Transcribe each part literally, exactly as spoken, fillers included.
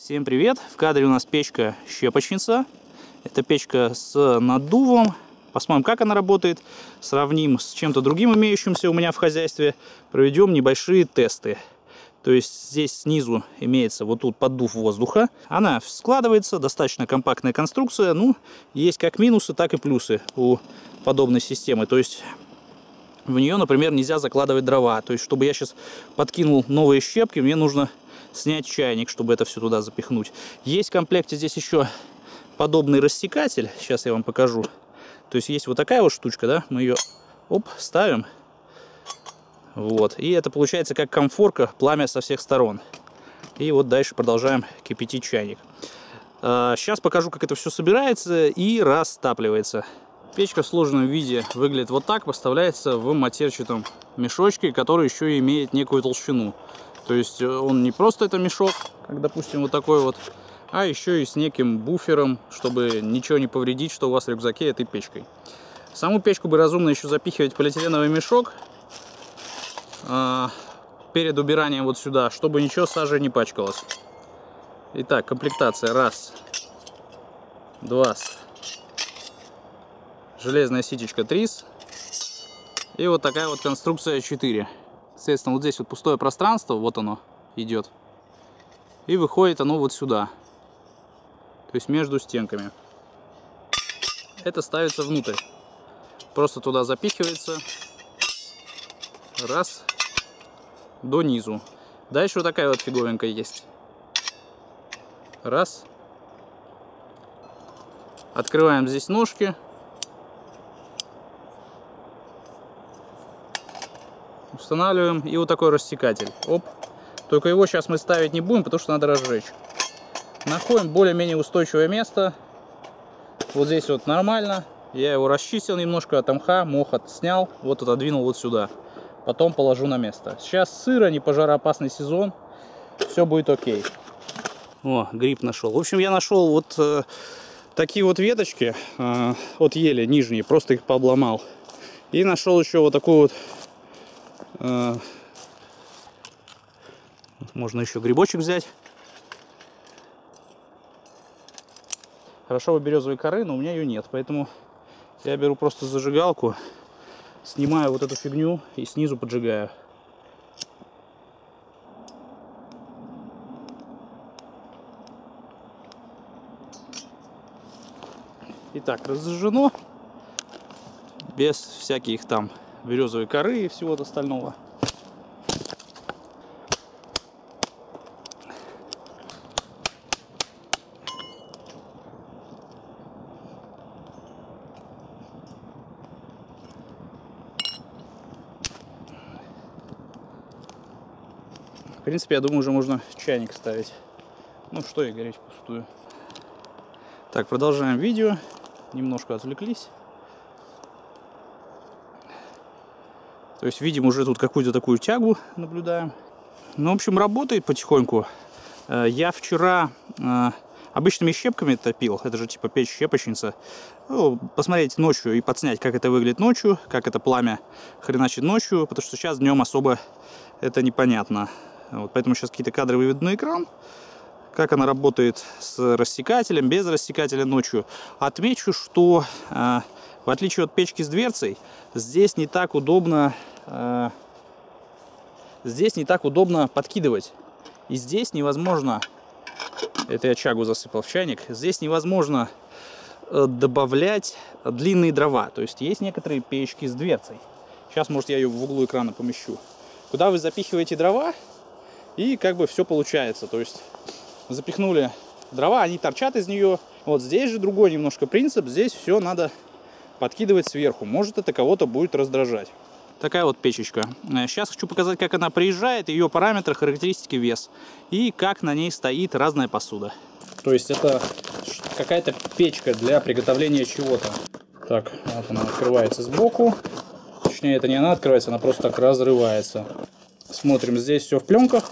Всем привет! В кадре у нас печка-щепочница. Это печка с наддувом. Посмотрим, как она работает. Сравним с чем-то другим имеющимся у меня в хозяйстве. Проведем небольшие тесты. То есть здесь снизу имеется вот тут поддув воздуха. Она складывается, достаточно компактная конструкция. Ну, есть как минусы, так и плюсы у подобной системы. То есть в нее, например, нельзя закладывать дрова. То есть, чтобы я сейчас подкинул новые щепки, мне нужно снять чайник, чтобы это все туда запихнуть. Есть в комплекте здесь еще подобный рассекатель. Сейчас я вам покажу. То есть есть вот такая вот штучка, да? Мы ее оп, ставим. Вот. И это получается как комфорка, пламя со всех сторон. И вот дальше продолжаем кипятить чайник. Сейчас покажу, как это все собирается и растапливается. Печка в сложенном виде выглядит вот так. Поставляется в матерчатом мешочке, который еще и имеет некую толщину. То есть он не просто это мешок, как, допустим, вот такой вот, а еще и с неким буфером, чтобы ничего не повредить, что у вас в рюкзаке этой печкой. Саму печку бы разумно еще запихивать в полиэтиленовый мешок а, перед убиранием вот сюда, чтобы ничего сажей не пачкалось. Итак, комплектация. Раз, два, железная ситечка трис и вот такая вот конструкция четыре. Соответственно, вот здесь вот пустое пространство, вот оно идет. И выходит оно вот сюда. То есть между стенками. Это ставится внутрь. Просто туда запихивается. Раз. До низу. Дальше вот такая вот фиговинка есть. Раз. Открываем здесь ножки. Устанавливаем. И вот такой рассекатель. Оп. Только его сейчас мы ставить не будем, потому что надо разжечь. Находим более-менее устойчивое место. Вот здесь вот нормально. Я его расчистил немножко от мха, мох снял. Вот отодвинул вот сюда. Потом положу на место. Сейчас сыро, не пожароопасный сезон. Все будет окей. О, гриб нашел. В общем, я нашел вот э, такие вот веточки э, от ели нижние. Просто их пообломал. И нашел еще вот такую вот... Можно еще грибочек взять. Хорошо бы березовой коры, но у меня ее нет. Поэтому я беру просто зажигалку, снимаю вот эту фигню и снизу поджигаю. Итак, разожжено. Без всяких там березовой коры и всего остального. В принципе, я думаю, уже можно чайник ставить. Ну что и гореть пустую. Так, продолжаем видео. Немножко отвлеклись. То есть видим уже тут какую-то такую тягу, наблюдаем. Ну, в общем, работает потихоньку. Я вчера обычными щепками топил. Это же типа печь-щепочница. Ну, посмотреть ночью и подснять, как это выглядит ночью. Как это пламя хреначит ночью. Потому что сейчас днем особо это непонятно. Вот, поэтому сейчас какие-то кадры выведу на экран. Как она работает с рассекателем, без рассекателя ночью. Отмечу, что в отличие от печки с дверцей, здесь не так удобно, э, здесь не так удобно подкидывать. И здесь невозможно, это я чагу засыпал в чайник, здесь невозможно э, добавлять длинные дрова. То есть есть некоторые печки с дверцей. Сейчас, может, я ее в углу экрана помещу. Куда вы запихиваете дрова, и как бы все получается. То есть запихнули дрова, они торчат из нее. Вот здесь же другой немножко принцип. Здесь все надо подкидывать сверху. Может, это кого-то будет раздражать. Такая вот печечка. Сейчас хочу показать, как она приезжает, ее параметры, характеристики, вес. И как на ней стоит разная посуда. То есть это какая-то печка для приготовления чего-то. Так, вот она открывается сбоку. Точнее, это не она открывается, она просто так разрывается. Смотрим, здесь все в пленках.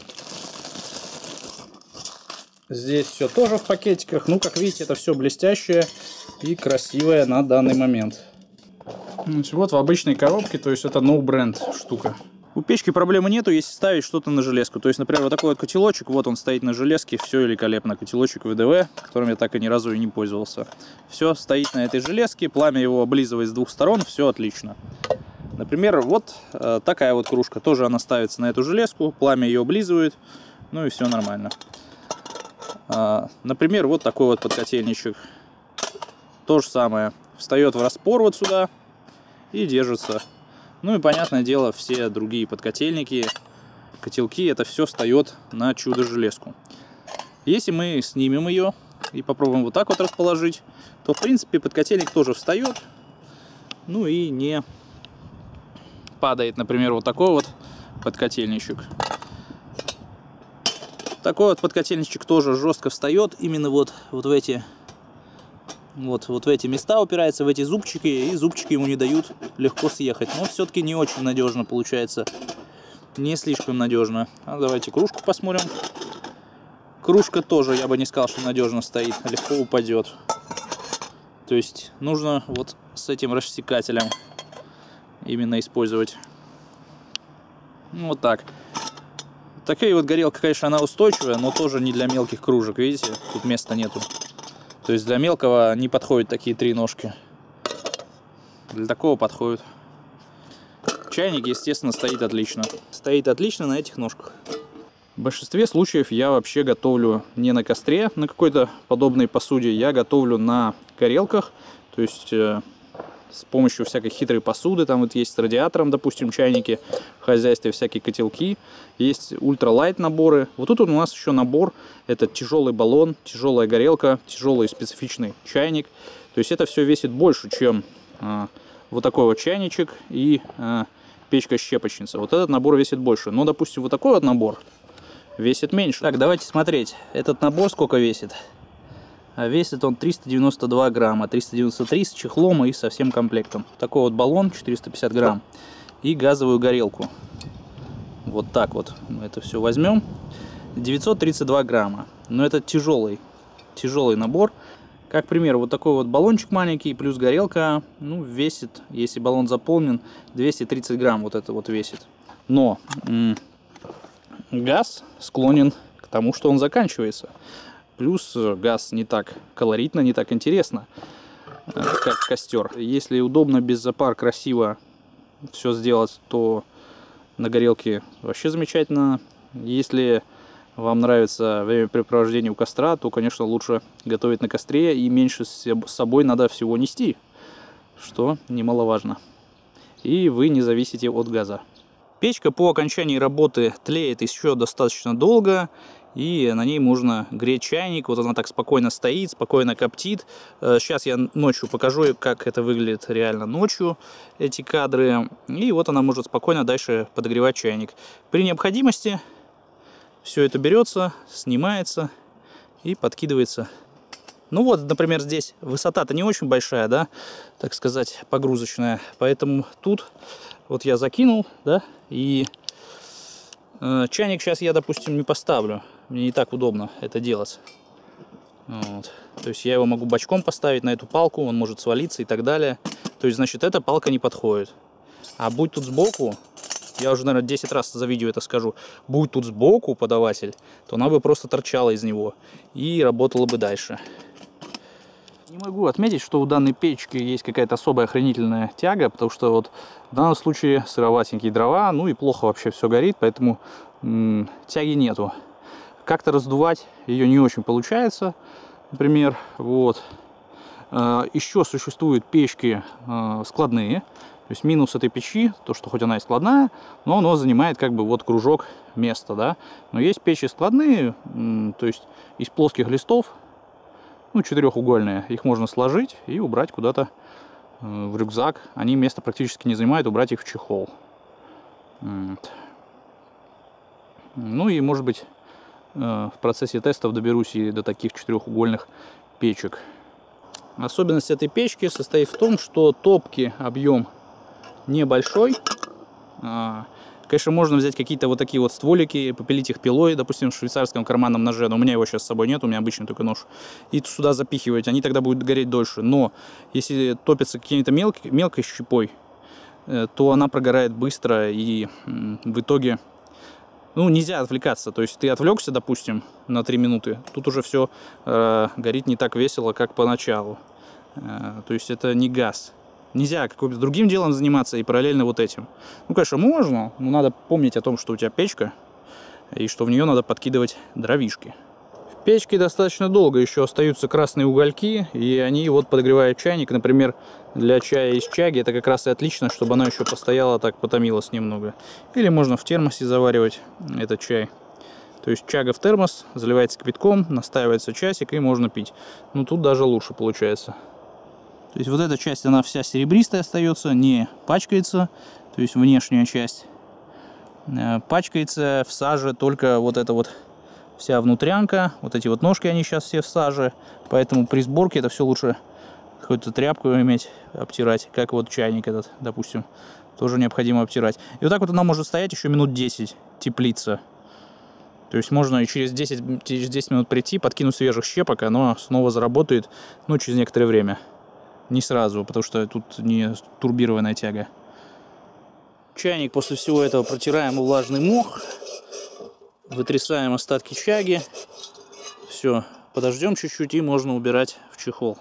Здесь все тоже в пакетиках. Ну, как видите, это все блестящее и красивое на данный момент. Вот в обычной коробке, то есть это no бренд штука. У печки проблемы нету, если ставить что-то на железку. То есть, например, вот такой вот котелочек, вот он стоит на железке, все великолепно. Котелочек вэ дэ вэ, которым я так и ни разу и не пользовался. Все стоит на этой железке, пламя его облизывает с двух сторон, все отлично. Например, вот э, такая вот кружка, тоже она ставится на эту железку, пламя ее облизывает, ну и все нормально. А, например, вот такой вот подкотельничек. То же самое. Встает в распор вот сюда и держится. Ну и, понятное дело, все другие подкотельники, котелки, это все встает на чудо-железку. Если мы снимем ее и попробуем вот так вот расположить, то, в принципе, подкотельник тоже встает. Ну и не падает, например, вот такой вот подкотельничек. Такой вот подкотельничек тоже жестко встает именно вот, вот в эти вот, вот в эти места, упирается в эти зубчики, и зубчики ему не дают легко съехать. Но все-таки не очень надежно получается, не слишком надежно. А давайте кружку посмотрим. Кружка тоже, я бы не сказал, что надежно стоит, легко упадет. То есть нужно вот с этим рассекателем именно использовать. Ну, вот так. Такая вот горелка, конечно, она устойчивая, но тоже не для мелких кружек, видите, тут места нету. То есть для мелкого не подходят такие три ножки. Для такого подходит. Чайник, естественно, стоит отлично. Стоит отлично на этих ножках. В большинстве случаев я вообще готовлю не на костре, на какой-то подобной посуде. Я готовлю на горелках, то есть э, с помощью всякой хитрой посуды. Там вот есть с радиатором, допустим, чайники в хозяйстве, всякие котелки. Есть ультралайт наборы. Вот тут у нас еще набор. Это тяжелый баллон, тяжелая горелка, тяжелый специфичный чайник. То есть это все весит больше, чем э, вот такой вот чайничек и э, печка-щепочница. Вот этот набор весит больше. Но, допустим, вот такой вот набор весит меньше. Так, давайте смотреть. Этот набор сколько весит? А весит он триста девяносто два грамма. триста девяносто три с чехлом и со всем комплектом. Такой вот баллон четыреста пятьдесят грамм. И газовую горелку. Вот так вот мы это все возьмем. девятьсот тридцать два грамма. Но это тяжелый, тяжелый набор. Как пример, вот такой вот баллончик маленький плюс горелка, ну, весит, если баллон заполнен, двести тридцать грамм вот это вот весит. Но газ склонен к тому, что он заканчивается. Плюс газ не так колоритно, не так интересно, как костер. Если удобно, без запар, красиво все сделать, то на горелке вообще замечательно. Если вам нравится времяпрепровождение у костра, то, конечно, лучше готовить на костре и меньше с собой надо всего нести, что немаловажно. И вы не зависите от газа. Печка по окончании работы тлеет еще достаточно долго, и на ней можно греть чайник. Вот она так спокойно стоит, спокойно коптит. Сейчас я ночью покажу, как это выглядит реально ночью, эти кадры. И вот она может спокойно дальше подогревать чайник. При необходимости все это берется, снимается и подкидывается. Ну вот, например, здесь высота-то не очень большая, да, так сказать, погрузочная. Поэтому тут вот я закинул, да, и э, чайник сейчас я, допустим, не поставлю. Мне не так удобно это делать. Вот. То есть я его могу бочком поставить на эту палку, он может свалиться и так далее. То есть, значит, эта палка не подходит. А будь тут сбоку, я уже, наверное, десять раз за видео это скажу, будь тут сбоку подаватель, то она бы просто торчала из него и работала бы дальше. Не могу отметить, что у данной печки есть какая-то особая охранительная тяга, потому что вот в данном случае сыроватенькие дрова, ну и плохо вообще все горит, поэтому м, тяги нету. Как-то раздувать ее не очень получается, например, вот. Еще существуют печки складные. То есть минус этой печи, то что хоть она и складная, но она занимает как бы вот кружок места, да. Но есть печи складные, то есть из плоских листов, ну четырехугольные, их можно сложить и убрать куда-то в рюкзак. Они места практически не занимают, убрать их в чехол. Ну и может быть в процессе тестов доберусь и до таких четырехугольных печек. Особенность этой печки состоит в том, что топки объем небольшой. Конечно, можно взять какие-то вот такие вот стволики, попилить их пилой, допустим, в швейцарском карманном ноже, но у меня его сейчас с собой нет, у меня обычный только нож. И сюда запихивать, они тогда будут гореть дольше. Но если топятся какими-то мелкой, мелкой щепой, то она прогорает быстро, и в итоге, ну, нельзя отвлекаться. То есть ты отвлекся, допустим, на три минуты, тут уже все э, горит не так весело, как поначалу. Э, то есть это не газ. Нельзя каким-то другим делом заниматься и параллельно вот этим. Ну, конечно, можно, но надо помнить о том, что у тебя печка, и что в нее надо подкидывать дровишки. В печке достаточно долго еще остаются красные угольки, и они вот подогревают чайник. Например, для чая из чаги это как раз и отлично, чтобы она еще постояла, так потомилась немного. Или можно в термосе заваривать этот чай. То есть чага в термос, заливается кипятком, настаивается часик и можно пить. Ну тут даже лучше получается. То есть вот эта часть, она вся серебристая остается, не пачкается. То есть внешняя часть пачкается в саже только вот эта вот вся внутрянка. Вот эти вот ножки, они сейчас все в саже. Поэтому при сборке это все лучше какую-то тряпку иметь, обтирать. Как вот чайник этот, допустим, тоже необходимо обтирать. И вот так вот она может стоять еще минут десять, теплиться. То есть можно и через десять, через десять минут прийти, подкинуть свежих щепок, оно снова заработает, ну, через некоторое время. Не сразу, потому что тут не турбированная тяга. Чайник после всего этого протираем влажный мох. Вытрясаем остатки чаги. Все, подождем чуть-чуть и можно убирать в чехол.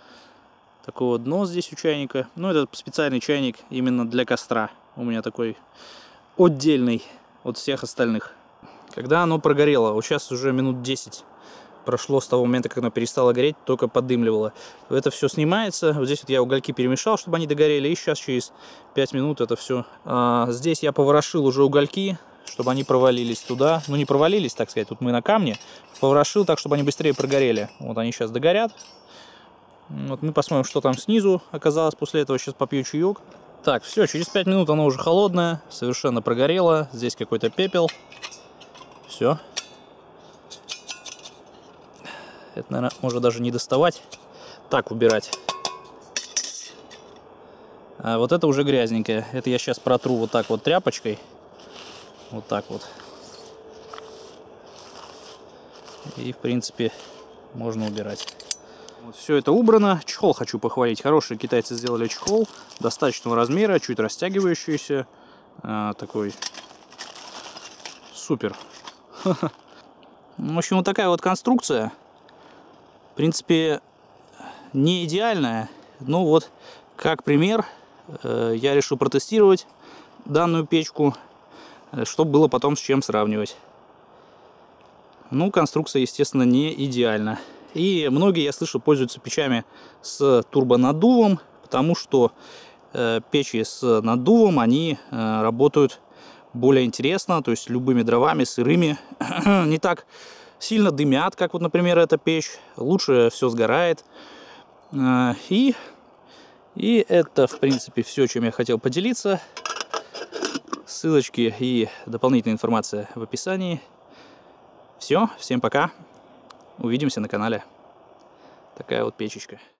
Такое дно здесь у чайника. Ну, это специальный чайник именно для костра. У меня такой отдельный от всех остальных. Когда оно прогорело, вот сейчас уже минут десять прошло с того момента, как оно перестало гореть, только поддымливало. Это все снимается. Вот здесь вот я угольки перемешал, чтобы они догорели. И сейчас через пять минут это все. А, здесь я поворошил уже угольки, чтобы они провалились туда. Ну, не провалились, так сказать. Тут мы на камне. Поворошил так, чтобы они быстрее прогорели. Вот они сейчас догорят. Вот мы посмотрим, что там снизу оказалось после этого. Сейчас попью чаек. Так, все, через пять минут оно уже холодное. Совершенно прогорело. Здесь какой-то пепел. Все. Это, наверное, можно даже не доставать. Так убирать. А вот это уже грязненькое. Это я сейчас протру вот так вот тряпочкой. Вот так вот. И, в принципе, можно убирать. Вот все это убрано. Чехол хочу похвалить. Хорошие китайцы сделали чехол. Достаточного размера, чуть растягивающийся. А, такой супер. В общем, вот такая вот конструкция. В принципе, не идеальная, но вот как пример э, я решил протестировать данную печку, чтобы было потом с чем сравнивать. Ну, конструкция, естественно, не идеальна. И многие, я слышу, пользуются печами с турбонаддувом, потому что э, печи с наддувом, они э, работают более интересно, то есть любыми дровами, сырыми, не так сильно дымят, как вот, например, эта печь. Лучше все сгорает. И, и это, в принципе, все, чем я хотел поделиться. Ссылочки и дополнительная информация в описании. Все, всем пока. Увидимся на канале. Такая вот печечка.